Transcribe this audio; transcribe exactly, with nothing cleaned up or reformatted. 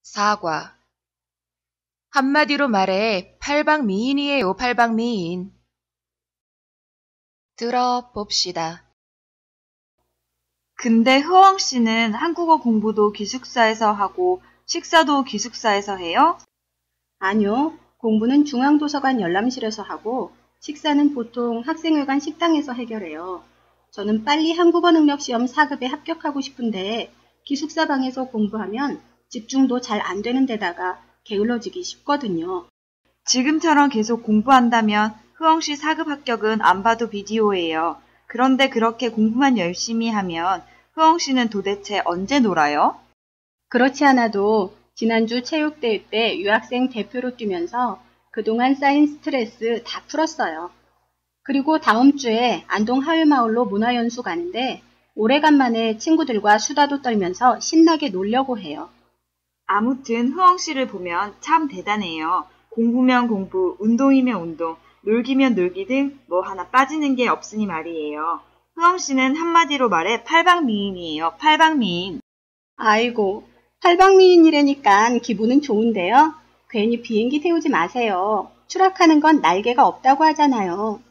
사과. 한마디로 말해 팔방미인이에요, 팔방미인. 들어봅시다. 근데 흐엉 씨는 한국어 공부도 기숙사에서 하고 식사도 기숙사에서 해요? 아니요. 공부는 중앙도서관 열람실에서 하고 식사는 보통 학생회관 식당에서 해결해요. 저는 빨리 한국어 능력 시험 사 급에 합격하고 싶은데 기숙사 방에서 공부하면 집중도 잘 안 되는 데다가 게을러지기 쉽거든요. 지금처럼 계속 공부한다면 흐엉 씨 사 급 합격은 안 봐도 비디오예요. 그런데 그렇게 공부만 열심히 하면 흐엉 씨는 도대체 언제 놀아요? 그렇지 않아도 지난주 체육대회 때 유학생 대표로 뛰면서 그동안 쌓인 스트레스 다 풀었어요. 그리고 다음 주에 안동 하회마을로 문화연수 가는데 오래간만에 친구들과 수다도 떨면서 신나게 놀려고 해요. 아무튼 흐엉 씨를 보면 참 대단해요. 공부면 공부, 운동이면 운동, 놀기면 놀기 등 뭐 하나 빠지는 게 없으니 말이에요. 흐엉 씨는 한마디로 말해 팔방미인이에요. 팔방미인. 아이고, 팔방미인이라니까 기분은 좋은데요. 괜히 비행기 태우지 마세요. 추락하는 건 날개가 없다고 하잖아요.